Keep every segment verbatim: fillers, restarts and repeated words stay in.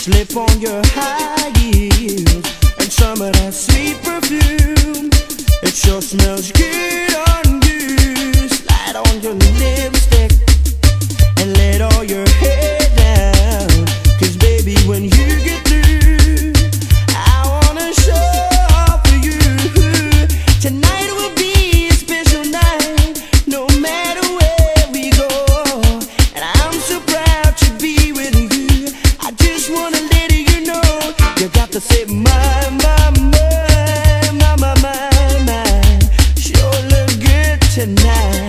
Slip on your high heels and some of that sweet perfume. It sure smells good on you. Slide on your lipstick and let all your hair down. Cause baby, when you get through, I wanna show off for you. Tonight will be a special night, no matter where we go. And I'm so proud to be with you. I just wanna let you know, you got to say my, my, my, my, my, my, my. Sure look good tonight.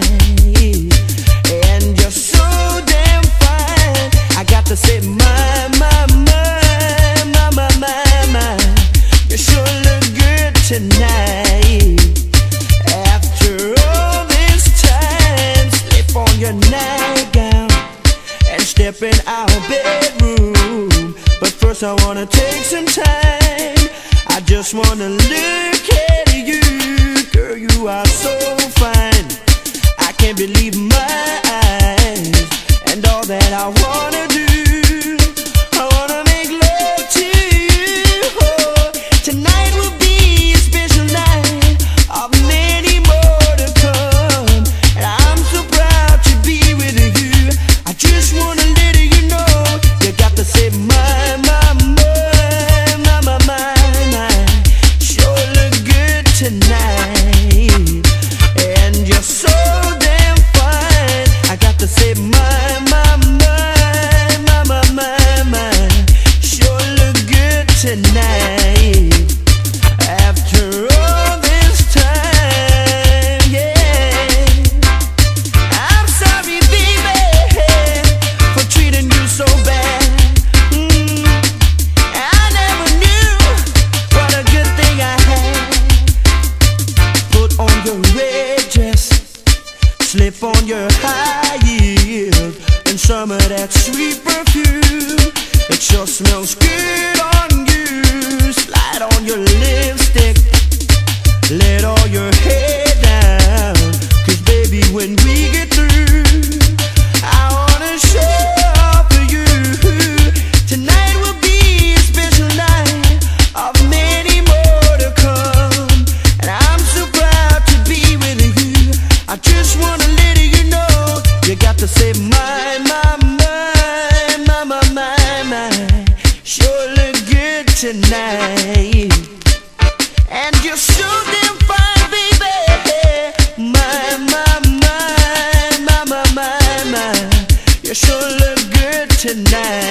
And you're so damn fine. I got to say my, my, my, my, my, my, my. You sure look good tonight. After all this time, slip on your nightgown and step in our bedroom. But first I wanna take some time. I just wanna look at you. Girl, you are so fine. I can't believe my eyes. And all that I wanna do, I wanna make love to you. Oh, tonight will be a special night of many more to come. And I'm so proud to be with you. I just wanna let you know, you got to say my, my, my, my, my, my, my. Sure look good tonight. And you're so damn fine. I got to say my, my, my, my, my, my, my. Sure look good tonight. After all this time, yeah. I'm sorry, baby, for treating you so bad. Mm. I never knew what a good thing I had. Put on your red dress, slip on your high heels and some of that sweet perfume. It sure smells good on you. Slide on your lipstick, let all your hair down. Cause baby, when we get through, I wanna show off for you. Tonight will be a special night of many more to come. And I'm so proud to be with you. I just wanna let you know, you got to say my, my, my, my, my, my, my. Sure look good tonight. And you're so damn fine, baby. My, my, my, my, my, my, my. You sure look good tonight.